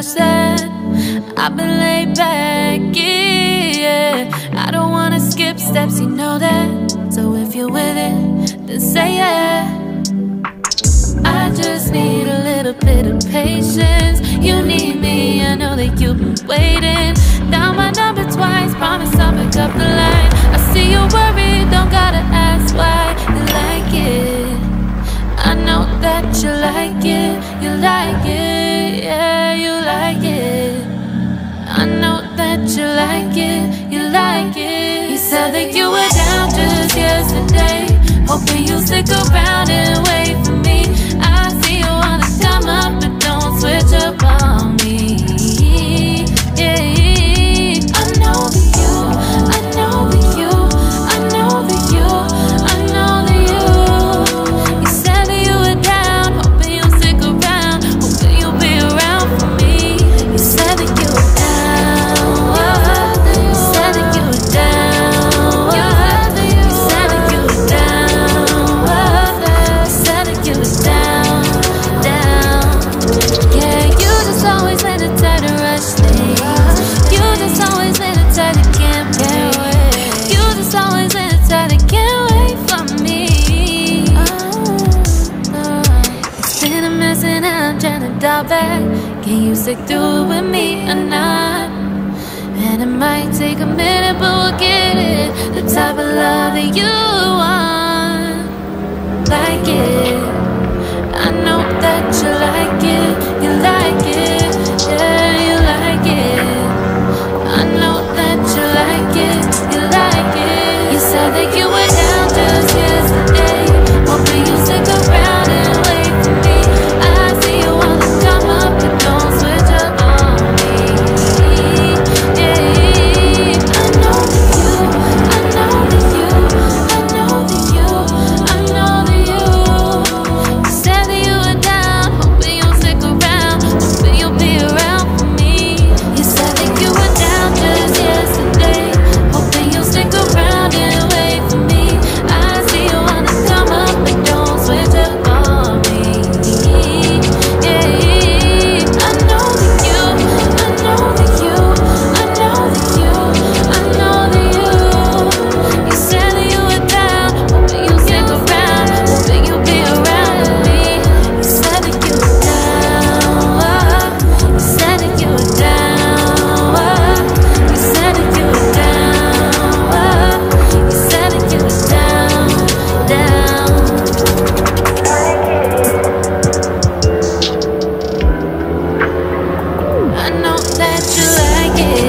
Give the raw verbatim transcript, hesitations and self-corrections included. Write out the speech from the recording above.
said. I've been laid back, yeah. I don't wanna skip steps, you know that. So if you're with it, then say yeah. I just need a little bit of patience. You need me, I know that you've been waiting. Down my number twice, promise I'll pick up the line. I see you worried, don't gotta ask why. You like it, I know that you like it. You like it, yeah, you like it. I know that you like it, you like it. You said that you were down just yesterday, hoping you'll stick around and wait for me. I see you wanna come up, but don't switch up on me. Yeah, I know that you, I know that you, I know that you, I know that you. You said that you were down, hoping you'll stick around, hoping you'll be around for me. You said that you were down, you said that you were down, you said that you were down, you said that you were down, down. Yeah, you just always let the tide to rush things. You just always let the tide to can't wait. You just always let the tide to can't wait for me. It's been a mess and I'm trying to dial back. Can you stick through it with me or not? And it might take a minute, but we'll get it. The type of love that you want, like it. I know that you like it, you like it, yeah, you like it. I know that you like it, you like it. You said that you were down just yesterday, hoping you'll stick around and wait for me. I see you wanna come up, but don't switch up on me. Yeah, I know that you, I know that you, I know that you, I know that you. You said that you were down, hoping you'll stick around, hoping you'll be around for me. You said that you were down just yesterday, hoping you'll stick around and wait for me. I see you wanna come up, but don't switch up on me. Yeah, I know that you, I know that you, I know that you, I know that you. You said that you were down, hoping you'll stick around, hoping you'll be around with me. You said that you were down, you said that you were down, you said that you were down, you said that you were down, down. I know that you like it.